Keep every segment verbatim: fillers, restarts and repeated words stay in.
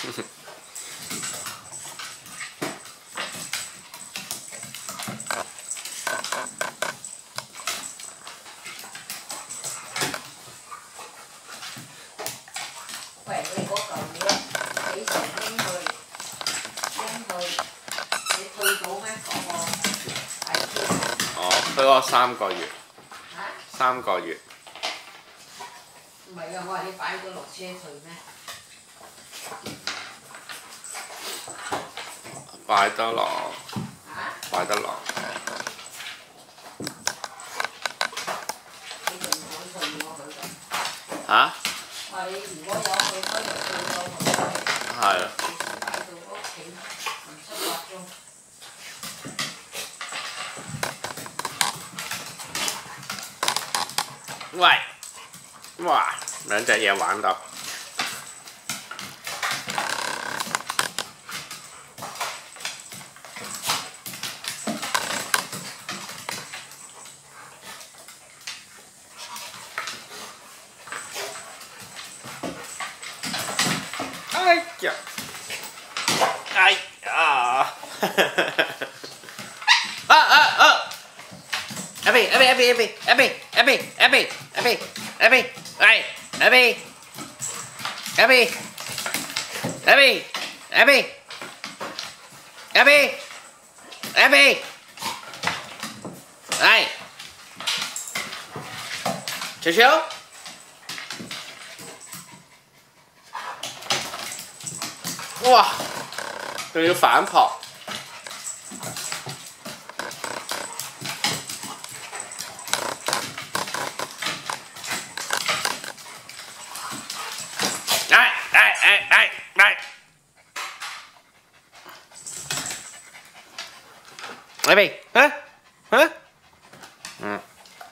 喂，你嗰嚿嘢幾時拎去？拎去，你退到咩？嗰個係哦，佢嗰三個月。 嚇？ 三個月。 唔係啊！我話你擺咗落車退咩？ 擺得落。 嚇？ 擺得落。 你仲想退咗佢㗎？ 嚇？ 話你如果有去開就退咗佢。 係啊。 擺到屋企唔七八鐘。 喂！哇！兩隻嘢玩到。哎呀！哎呀！啊啊啊！Abby Abby Abby Abby Abby Abby Abby Abby Abby 哎 Abby Abby Abby Abby Abby Abby 哎球球哇！仲要反撲。哎哎哎哎哎！來唄，啊啊，嗯。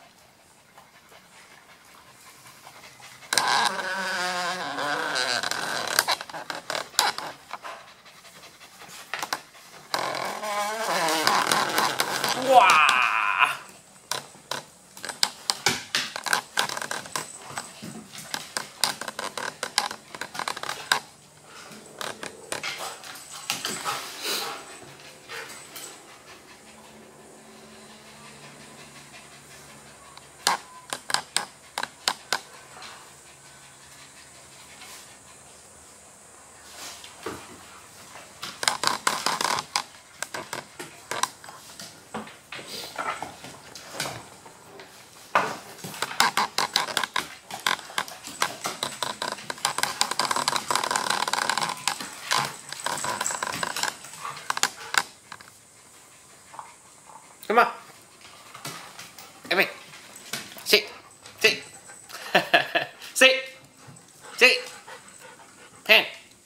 哇！Come on. Amy. Sit. Sit. Sit. Sit. Hand.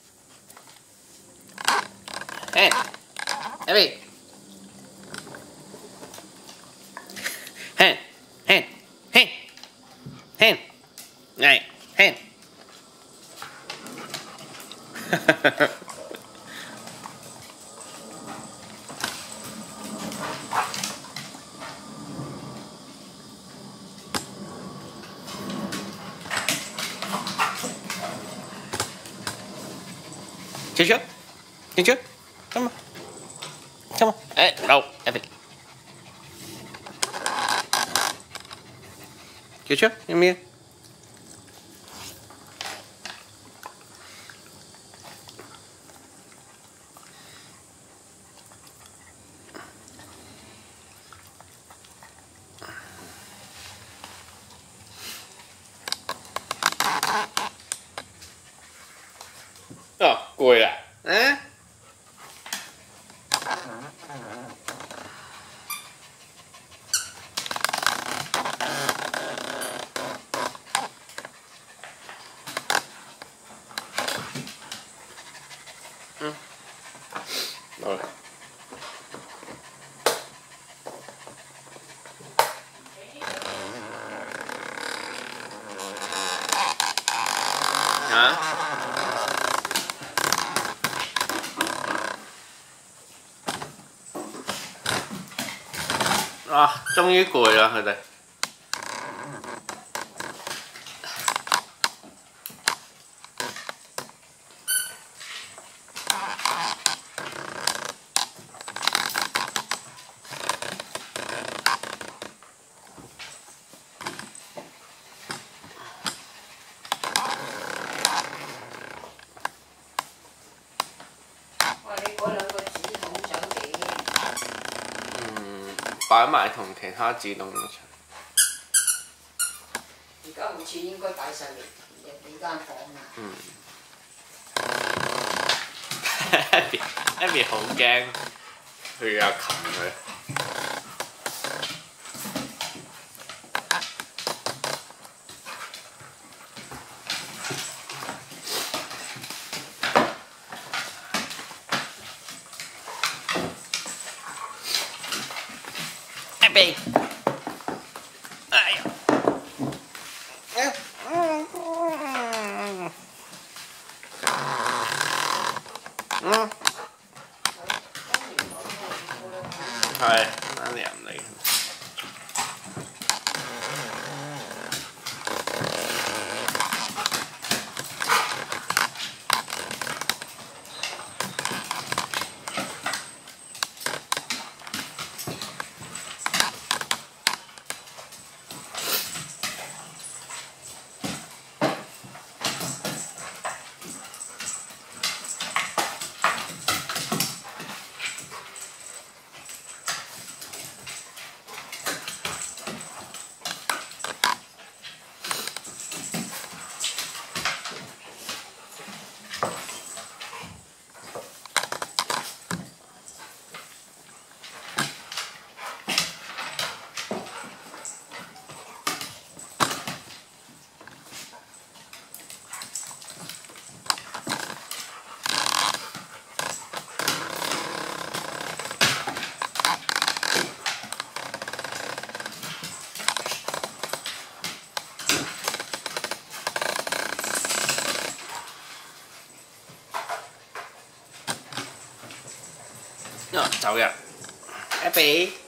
Hand. Amy. Hand. Hand. Hand. Hand. Này. Hand. Chưa chưa? Chưa chưa? Come on. Come on. Ê, đâu? Em chưa chưa? Em yên. Ờ, cùi à? Á? Ừ. Rồi. Hả? À,終於攰啦佢哋。 擺埋同其他自動農場。 而家好似應該擺晒嚟入你間房啦。 嗯。Abby Abby 好驚，佢又擒佢。Abby， 哎呀！嗯，係啱你入嚟。走入 Abby。